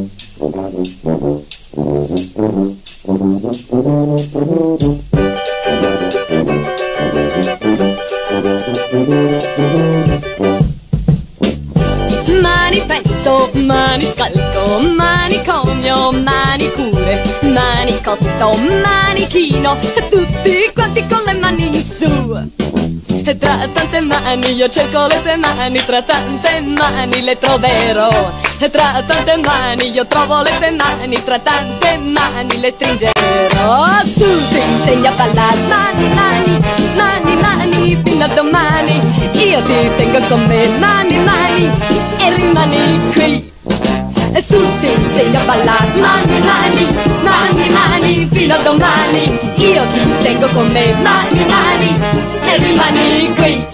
Manifesto, maniscalco, manicomio, manicure, manicotto, manichino, tutti quanti con le mani in su. E tra tante mani io cerco le tue mani, tra tante mani le troverò. E tra tante mani io trovo le tue mani, tra tante mani le stringerò. Su, ti insegno a ballare, mani, mani, mani, mani, fino a domani. Io ti tengo con me, mani, mani, e rimani qui. E su, ti insegno a ballare, mani, mani, mani, mani, fino a domani. Io ti tengo con me, mani, mani, e rimani qui.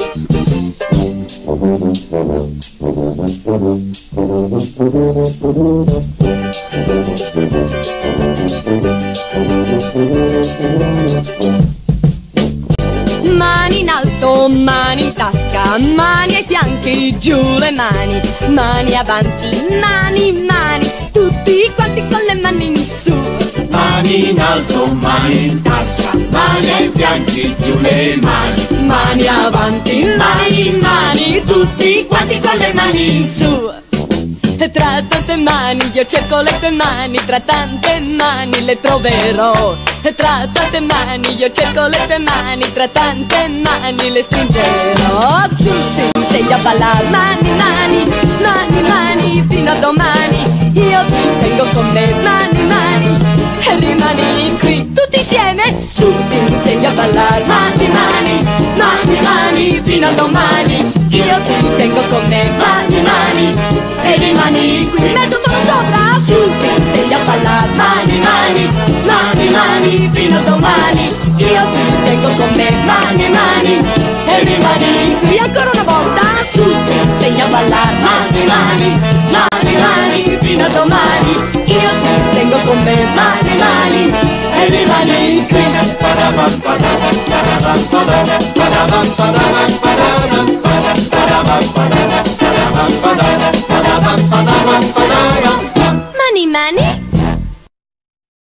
Mani in alto, mani in tasca, mani ai fianchi, giù le mani, mani avanti, mani, mani, tutti quanti con le mani in su. Mani in alto, mani in tasca, mani ai fianchi, giù le mani, Mani avanti, mani, mani, tutti quanti con le mani in su. E tra tante mani io cerco le tue mani, tra tante mani le troverò. E tra tante mani io cerco le tue mani, tra tante mani le stringerò. Su, ti insegno a ballare, mani, mani, mani, mani, fino a domani. Io ti tengo con me, mani, mani, e rimani qui. Tutti insieme, su, ti insegno a ballare, mani, mani, mani, mani, fino a domani. Io ti tengo con me, mani, mani, e rimani qui. In mezzo sono sopra, su, ti insegno a ballare, mani, mani, mani, mani, fino a domani. Io ti tengo con me, mani, mani, e rimani qui. Ancora una volta, su, ti insegno a ballare, mani, mani, mani, mani, fino a domani. Io ti tengo con me, mani, mani, e rimani qui.